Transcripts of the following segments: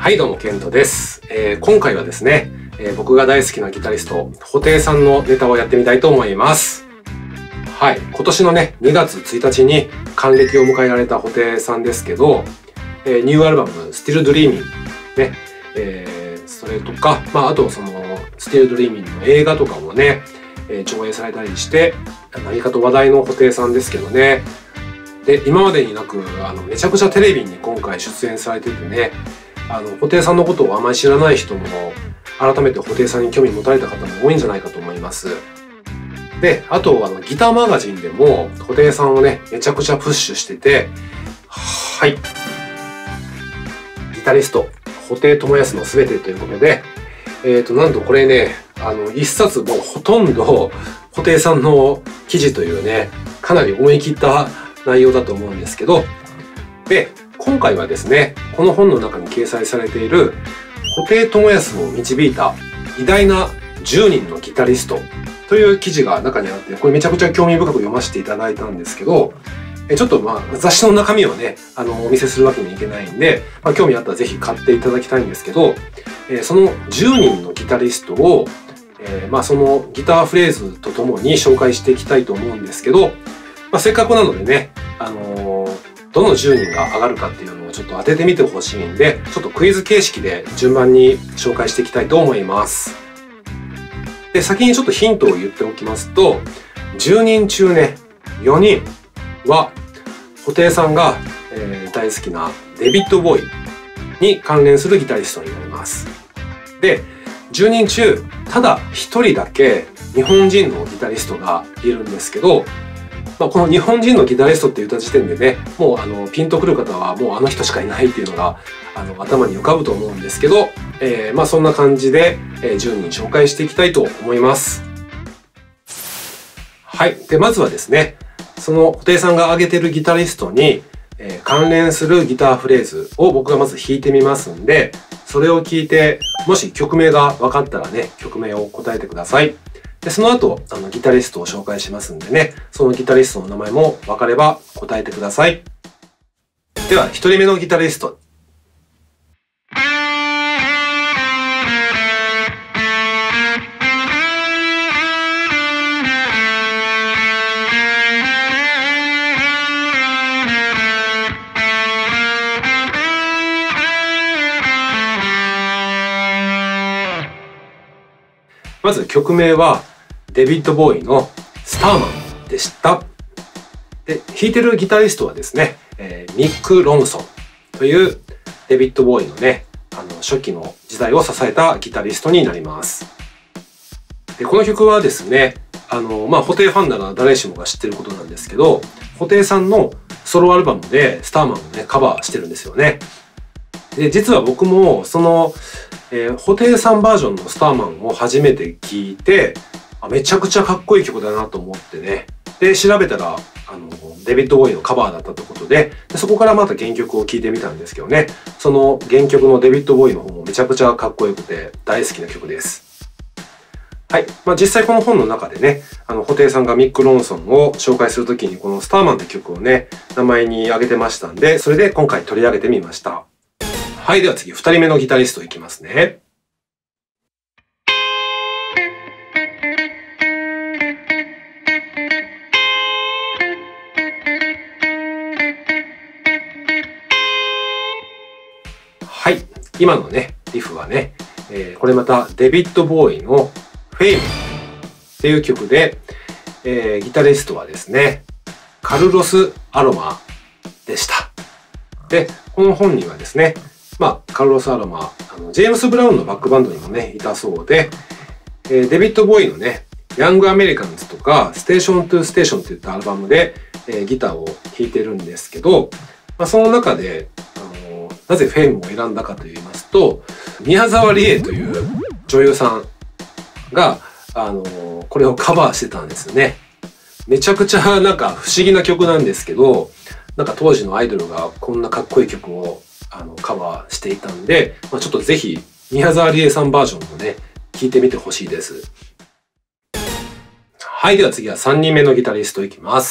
はいどうもケントです。今回はですね、僕が大好きなギタリスト布袋さんのネタをやってみたいと思います。はい、今年のね2月1日に還暦を迎えられた布袋さんですけど、ニューアルバム「Still Dreaming」ね、それとか、あとその「Still Dreaming」の映画とかもね、上映されたりして何かと話題の布袋さんですけどね。で今までになくめちゃくちゃテレビに今回出演されててね、布袋さんのことをあまり知らない人も改めて布袋さんに興味持たれた方も多いんじゃないかと思います。であとギターマガジンでも布袋さんをねめちゃくちゃプッシュしてて、はい、ギタリスト布袋寅泰のすべてということで、なんとこれね一冊もうほとんど布袋さんの記事というねかなり思い切った内容だと思うんですけど、で今回はですねこの本の中に掲載されている布袋寅泰を導いた偉大な10人のギタリストという記事が中にあって、これめちゃくちゃ興味深く読ませていただいたんですけど、ちょっと雑誌の中身をねお見せするわけにいけないんで、興味あったら是非買っていただきたいんですけど、その10人のギタリストを、そのギターフレーズとともに紹介していきたいと思うんですけど、せっかくなのでね、どの10人が上がるかっていうのをちょっと当ててみてほしいんで、ちょっとクイズ形式で順番に紹介していきたいと思います。で先にちょっとヒントを言っておきますと、10人中ね4人は布袋さんが、大好きなデビッド・ボーイに関連するギタリストになります。で10人中ただ1人だけ日本人のギタリストがいるんですけど、この日本人のギタリストって言った時点でねもうピンとくる方はもうあの人しかいないっていうのが頭に浮かぶと思うんですけど、そんな感じで、10人紹介していきたいと思います。はい。でまずはですねその布袋さんが挙げてるギタリストに、関連するギターフレーズを僕がまず弾いてみますんで、それを聞いてもし曲名が分かったらね曲名を答えてください。でその後ギタリストを紹介しますんでね、そのギタリストの名前も分かれば答えてください。では1人目のギタリスト。まず曲名はデビッド・ボーイのスターマンでした。で弾いてるギタリストはですね、ミック・ロンソンというデビッド・ボーイのね初期の時代を支えたギタリストになります。でこの曲はですね布袋ファンなら誰しもが知ってることなんですけど、布袋さんのソロアルバムでスターマンをねカバーしてるんですよね。で実は僕もその布袋さんバージョンのスターマンを初めて聴いてめちゃくちゃかっこいい曲だなと思ってね、で調べたらデビッド・ボーイのカバーだったということで、そこからまた原曲を聴いてみたんですけどね、その原曲のデビッド・ボーイの方もめちゃくちゃかっこよくて大好きな曲です。はい、実際この本の中でね布袋さんがミック・ロンソンを紹介するときにこの「スターマン」って曲をね名前に挙げてましたんで、それで今回取り上げてみました。はい、では次2人目のギタリストいきますね。はい、今のねリフはね、これまたデビッド・ボーイの「フェイム」っていう曲で、ギタリストはですねカルロス・アロマでした。でこの本にはですねカルロス・アロマジェームス・ブラウンのバックバンドにもねいたそうで、デビッド・ボーイのねヤング・アメリカンズとかステーション・トゥ・ステーションといったアルバムで、ギターを弾いてるんですけど、その中でなぜフェイムを選んだかと言いますと、宮沢りえという女優さんがこれをカバーしてたんですよね。めちゃくちゃなんか不思議な曲なんですけど、なんか当時のアイドルがこんなかっこいい曲をカバーしていたんで、ちょっとぜひ宮沢りえさんバージョンもね聴いてみてほしいです。はい、では次は3人目のギタリストいきます。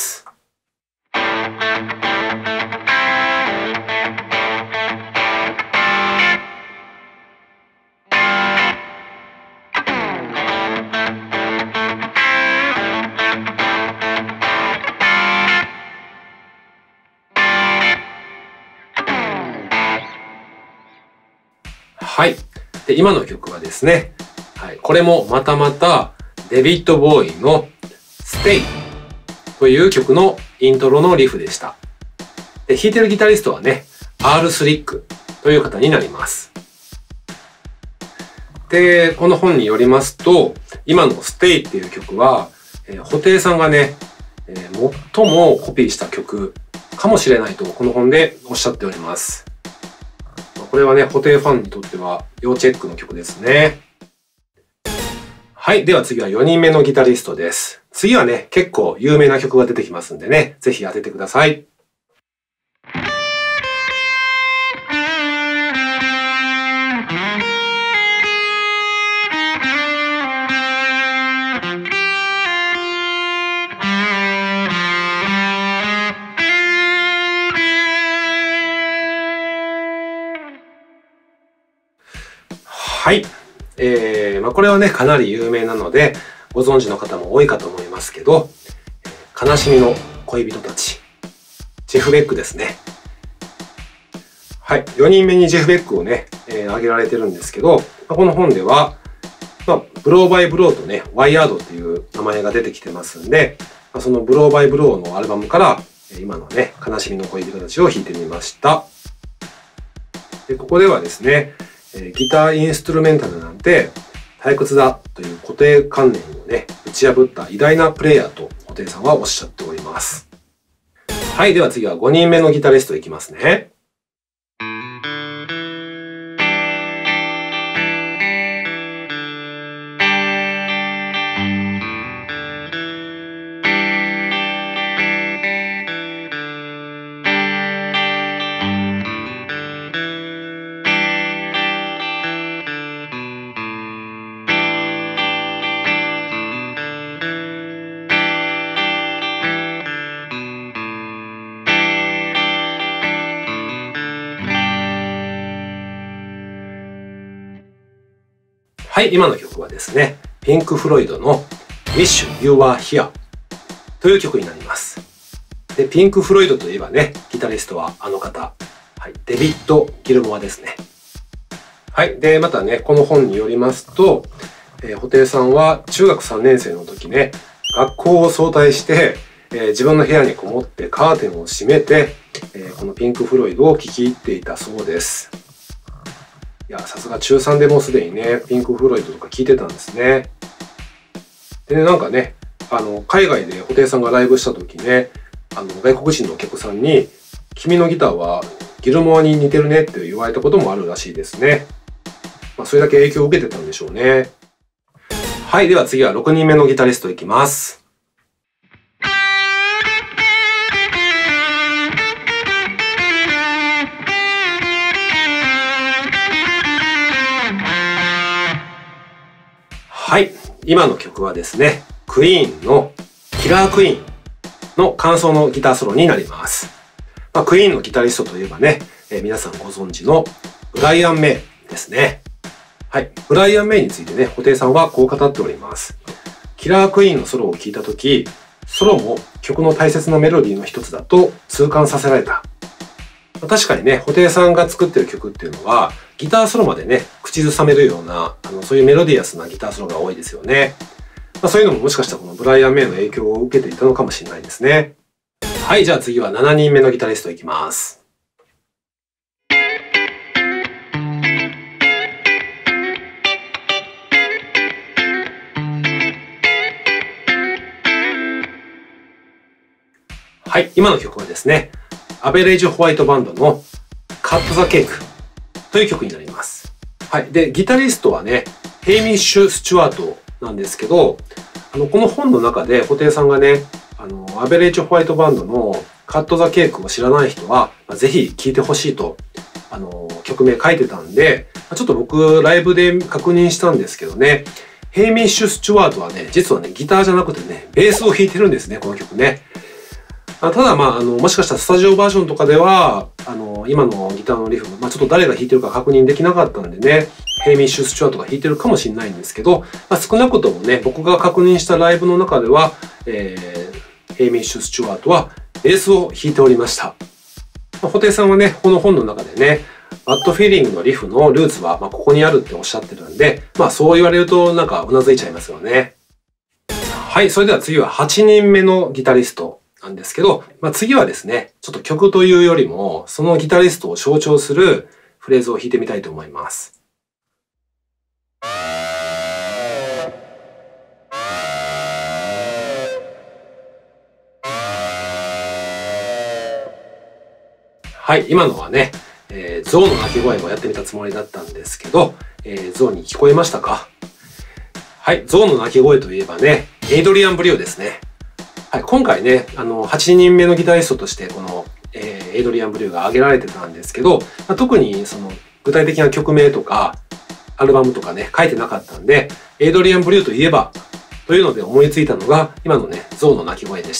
はい。で、今の曲はですね、はい、これもまたまたデビッド・ボーイの Stay という曲のイントロのリフでした。で、弾いてるギタリストはね、R. スリックという方になります。で、この本によりますと、今の Stay っていう曲は、布袋さんがね、最もコピーした曲かもしれないとこの本でおっしゃっております。これはね、布袋ファンにとっては要チェックの曲ですね。はい。では次は4人目のギタリストです。次はね、結構有名な曲が出てきますんでね、ぜひ当ててください。はい。これはね、かなり有名なので、ご存知の方も多いかと思いますけど、悲しみの恋人たち、ジェフ・ベックですね。はい。4人目にジェフ・ベックをね、挙げられてるんですけど、この本では、ブローバイブローとね、ワイヤードっていう名前が出てきてますんで、そのブローバイブローのアルバムから、今のね、悲しみの恋人たちを弾いてみました。で、ここではですね、ギターインストゥルメンタルなんて退屈だという固定観念をね、打ち破った偉大なプレイヤーと布袋さんはおっしゃっております。はい。では次は5人目のギタリストいきますね。はい、今の曲はですね、ピンク・フロイドの Wish You Were Here という曲になります。で、ピンク・フロイドといえばね、ギタリストはあの方、はい、デビッド・ギルモアですね。はい、で、またね、この本によりますと、布袋さんは中学3年生の時ね、学校を早退して、自分の部屋にこもってカーテンを閉めて、このピンク・フロイドを聴き入っていたそうです。いや、さすが中3でもうすでにね、ピンク・フロイドとか聴いてたんですね。でね、なんかね、海外で布袋さんがライブした時ね、外国人のお客さんに、君のギターはギルモアに似てるねって言われたこともあるらしいですね。それだけ影響を受けてたんでしょうね。はい、では次は6人目のギタリストいきます。はい。今の曲はですね、クイーンのキラークイーンの間奏のギターソロになります。クイーンのギタリストといえばね、皆さんご存知のブライアン・メイですね。はい。ブライアン・メイについてね、布袋さんはこう語っております。キラークイーンのソロを聴いたとき、ソロも曲の大切なメロディーの一つだと痛感させられた。確かにね、布袋さんが作ってる曲っていうのは、ギターソロまでね、口ずさめるような、そういうメロディアスなギターソロが多いですよね。そういうのももしかしたらこのブライアン・メイの影響を受けていたのかもしれないですね。はい、じゃあ次は7人目のギタリストいきます。はい、今の曲はですね、アベレージホワイトバンドのカット・ザ・ケークという曲になります。はい。で、ギタリストはね、ヘイミッシュ・スチュワートなんですけど、この本の中で布袋さんがね、アベレージホワイトバンドのカット・ザ・ケークを知らない人は、ぜひ聴いてほしいと、曲名書いてたんで、ちょっと僕、ライブで確認したんですけどね、ヘイミッシュ・スチュワートはね、実はね、ギターじゃなくてね、ベースを弾いてるんですね、この曲ね。ただもしかしたらスタジオバージョンとかでは、今のギターのリフも、ちょっと誰が弾いてるか確認できなかったんでね、ヘイミッシュ・スチュワートが弾いてるかもしれないんですけど、少なくともね、僕が確認したライブの中では、ヘイミッシュ・スチュワートはベースを弾いておりました。布袋さんはね、この本の中でね、 バッドフィーリングのリフのルーツは、ここにあるっておっしゃってるんで、そう言われるとなんかうなずいちゃいますよね。はい、それでは次は8人目のギタリストなんですけど、次はですね、ちょっと曲というよりも、そのギタリストを象徴するフレーズを弾いてみたいと思います。はい、今のはね、象の鳴き声をやってみたつもりだったんですけど、象に聞こえましたか？はい、象の鳴き声といえばね、エイドリアン・ブリューですね。はい、今回ね、8人目のギタリストとしてこの、エイドリアン・ブリューが挙げられてたんですけど、特にその具体的な曲名とかアルバムとかね、書いてなかったんで、エイドリアン・ブリューといえばというので思いついたのが今のね、象の鳴き声でした。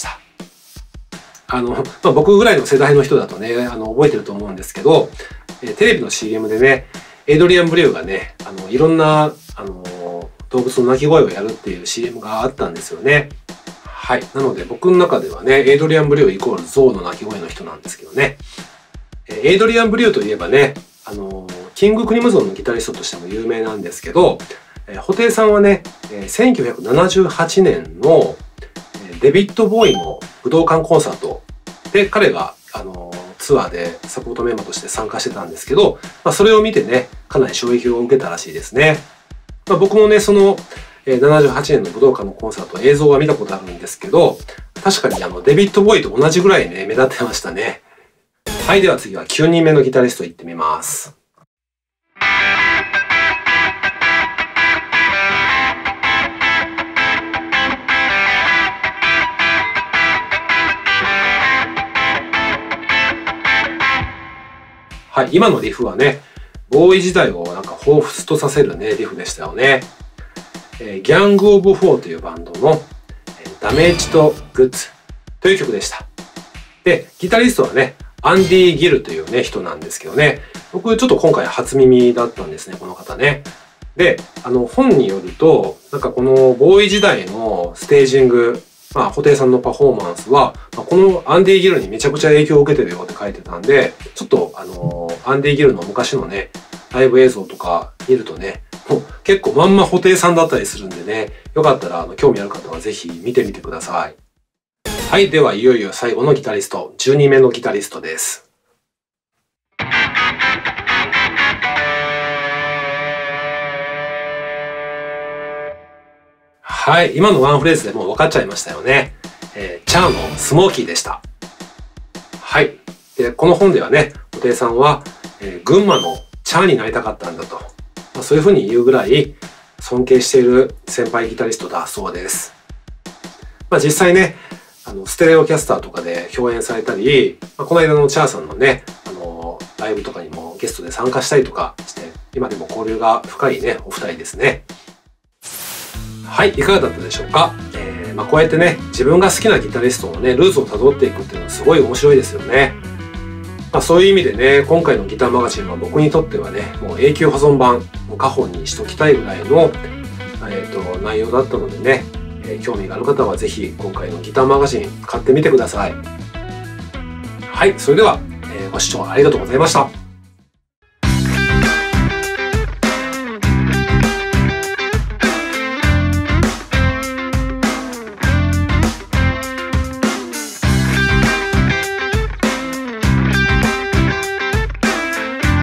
僕ぐらいの世代の人だとね、覚えてると思うんですけど、テレビの CM でね、エイドリアン・ブリューがね、いろんな、動物の鳴き声をやるっていう CM があったんですよね。はい。なので僕の中ではね、エイドリアン・ブリューイコール象の鳴き声の人なんですけどね。エイドリアン・ブリューといえばね、キング・クリムゾンのギタリストとしても有名なんですけど、布袋さんはね、1978年のデビッド・ボーイの武道館コンサートで彼がツアーでサポートメンバーとして参加してたんですけど、それを見てね、かなり衝撃を受けたらしいですね。僕もね、その78年の武道館のコンサート映像は見たことあるんですけど、確かにデビッド・ボーイと同じぐらいね、目立ってましたね。はい、では次は9人目のギタリスト行ってみます。はい、今のリフはね、ボーイ時代をなんか彷彿とさせるね、リフでしたよね。ギャング・オブ・フォーというバンドのダメージとグッズという曲でした。で、ギタリストはね、アンディ・ギルというね、人なんですけどね、僕ちょっと今回初耳だったんですね、この方ね。で、本によると、なんかこのボーイ時代のステージング、布袋さんのパフォーマンスは、このアンディ・ギルにめちゃくちゃ影響を受けてるよって書いてたんで、ちょっとアンディ・ギルの昔のね、ライブ映像とか見るとね、もう結構まんま布袋さんだったりするんでね、よかったら興味ある方はぜひ見てみてください。はい、ではいよいよ最後のギタリスト、10人目のギタリストです。はい、今のワンフレーズでもう分かっちゃいましたよね。チャーのスモーキーでした。はい。で、この本ではね、布袋さんは、群馬のチャーになりたかったんだと。そういうふうに言うぐらい尊敬している先輩ギタリストだそうです。実際ね、ステレオキャスターとかで共演されたり、この間のチャーさんのね、ライブとかにもゲストで参加したりとかして、今でも交流が深いね、お二人ですね。はい、いかがだったでしょうか。こうやってね、自分が好きなギタリストのね、ルーツをたどっていくっていうのはすごい面白いですよね。そういう意味でね、今回のギターマガジンは僕にとってはね、もう永久保存版、もう家宝にしときたいぐらいの、内容だったのでね、興味がある方はぜひ今回のギターマガジン買ってみてください。はい、それでは、ご視聴ありがとうございました。